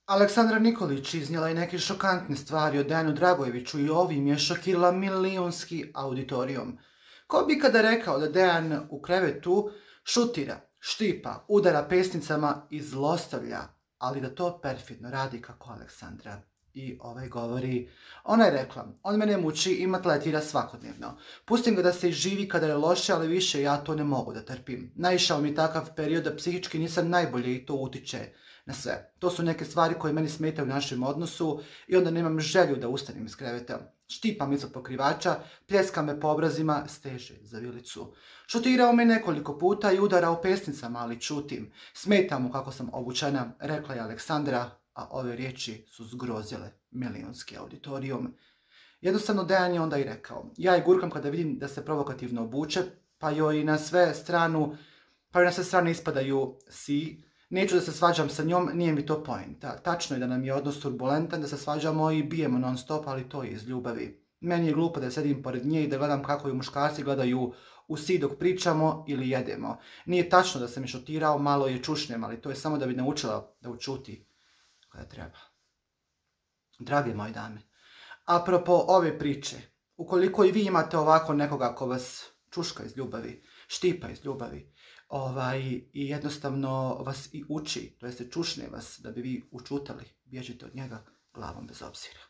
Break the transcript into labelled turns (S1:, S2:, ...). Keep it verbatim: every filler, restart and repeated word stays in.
S1: Aleksandra Nikolić iznijela je neke šokantne stvari o Dejanu Dragojeviću i ovim je šokirala milijunski auditorijum. Ko bi kada rekao da Dejan u krevetu šutira, štipa, udara pesnicama i zlostavlja, ali da to perfidno radi kako Aleksandra. I ovaj govori, ona je rekla, on mene muči i matletira svakodnevno. Pustim ga da se izživi kada je loše, ali više ja to ne mogu da trpim. Naišao mi takav period da psihički nisam najbolje i to utiče na sve. To su neke stvari koje meni smetaju u našem odnosu i onda nemam želju da ustanem iz kreveta. Štipa me ispod pokrivača, pljeska me po obrazima, steže za vilicu. Šutirao me nekoliko puta i udarao pesnicama, ali čutim. Smeta mu kako sam obučena, rekla je Aleksandra, a ove riječi su zgrozile milijunski auditorijum. Jednostavno Dejan je onda i rekao, ja je gurkam kada vidim da se provokativno obuče, pa joj na sve stranu, pa joj na sve strane ispadaju si. Neću da se svađam sa njom, nije mi to poenta. Tačno je da nam je odnos turbulentan, da se svađamo i bijemo non stop, ali to je iz ljubavi. Meni je glupo da sedim pored nje i da gledam kako ju muškarci gledaju u si dok pričamo ili jedemo. Nije tačno da sam je šutirao, malo je čušnem, ali to je samo da bi naučila da učuti kada treba. Drage moje dame, apropo ove priče, ukoliko i vi imate ovako nekoga ko vas čuška iz ljubavi, štipa iz ljubavi, ovaj, i jednostavno vas i uči, to jest čušne vas da bi vi učutali, bježite od njega glavom bez obzira.